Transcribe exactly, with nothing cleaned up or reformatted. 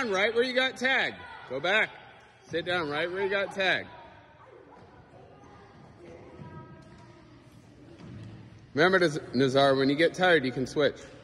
down right where you got tagged. Go back. Sit down right where you got tagged. Remember, Nazar, when you get tired, you can switch.